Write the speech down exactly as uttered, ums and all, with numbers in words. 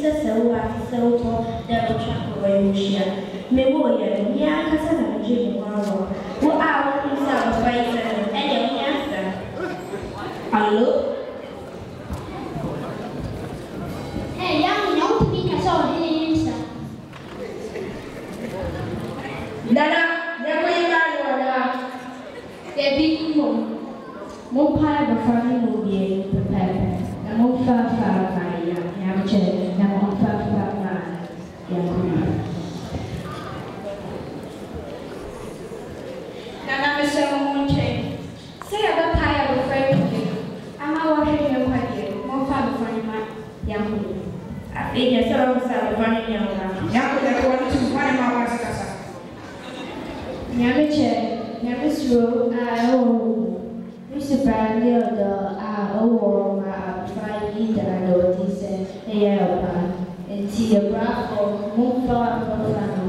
sɛ sɛ wo a sɛ wotɔ dɛ wotwa kɔwɔ yi hyia me wo yɛ no me ankasa na megye me ho awɔ wo a wohu sɛ abɔfra yi sɛ no ɛdeɛ wo nyɛ asa allo Hey, young, young to be cast out in the Nana, never you got There be more. More pie of a family will be prepared. And more far, far, far, young chair, and more far, far, far, young man. Nana, Miss Monte, say about pie of a friend. I'm not washing your pie, more far, far, young man. I think you're so sad, running young man. Now, I want to find my wife's casa. Nyamiche, Nyamisro, I owe Mister Bradley of the I owe my five that I know this and a year and see a bravo, move far from